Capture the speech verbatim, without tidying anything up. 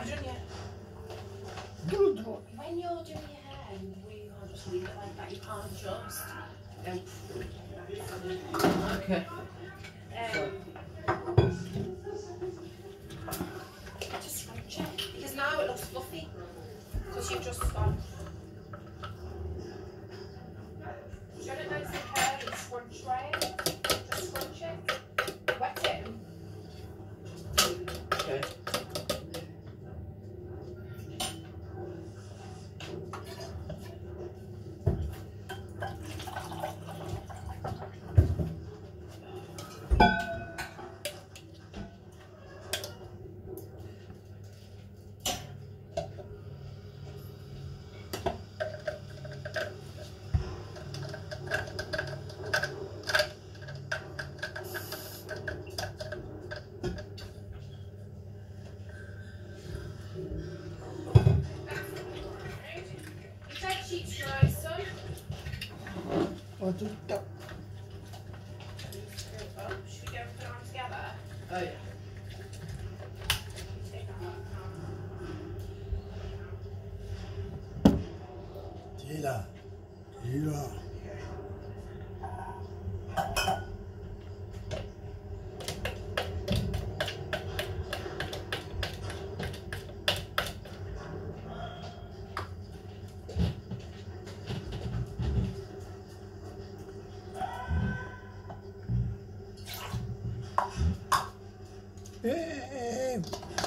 done yet. Good boy. When you're doing your hair, you can't just leave it like that. You can't just go. Okay. Um, just scrunch it because now it looks fluffy because you've just gone. Do you want it nice and hairy and scrunch right? Just scrunch it. Wet it. Okay. Sheets nice, son. Or just duck. Oh, should we go put it on together? Oh yeah. Take that out. Tira. Tira. Eh, eh, eh.